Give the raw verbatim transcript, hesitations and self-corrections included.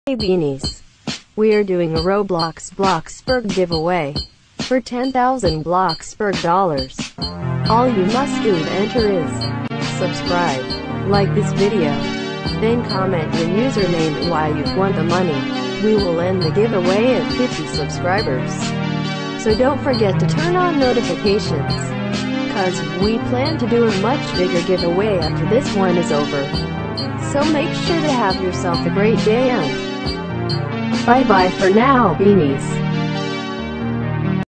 Hey beanies, we are doing a Roblox Bloxburg giveaway for ten thousand Bloxburg dollars. All you must do to enter is subscribe, like this video, then comment your username and why you want the money. We will end the giveaway at fifty subscribers. So don't forget to turn on notifications, cause we plan to do a much bigger giveaway after this one is over. So make sure to have yourself a great day and bye bye for now, beanies.